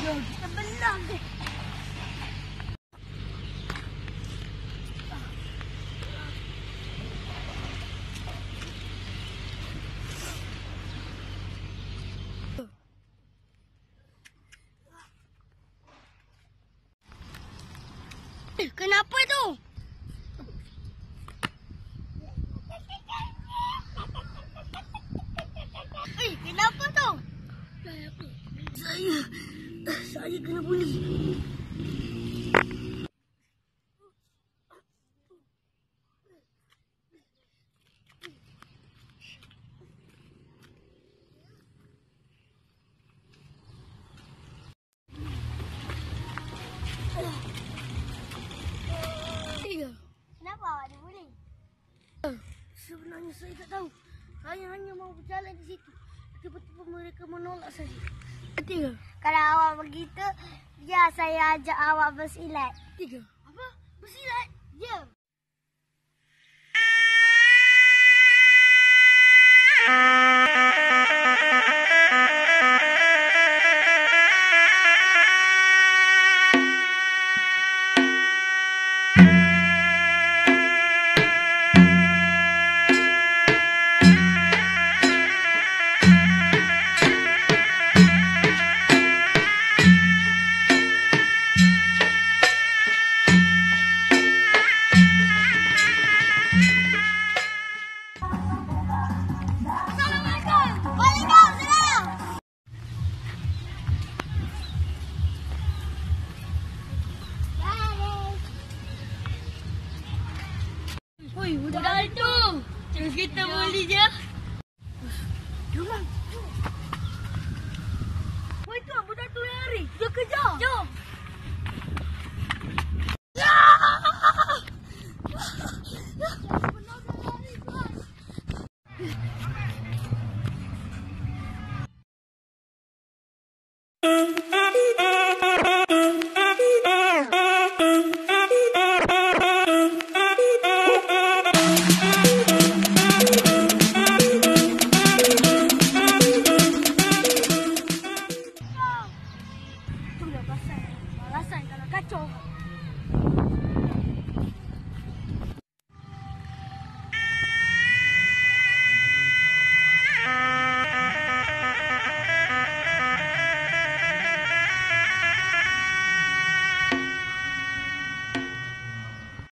Jom kita belang deh. Kenapa tu? Kenapa tu? Saya kena buli. Kenapa awak dibuli? Sebenarnya saya tak tahu. Saya hanya mau berjalan di situ. Tiba-tiba mereka menolak saya. Tiga. Kalau awak begitu, ya saya ajak awak bersilat. Tiga. Apa? Bersilat? Ya. Oi, budak tu. Terus kita buli je. Jom. Oi, tu budak tu yang lari. Dia kejar. Jom. Ya!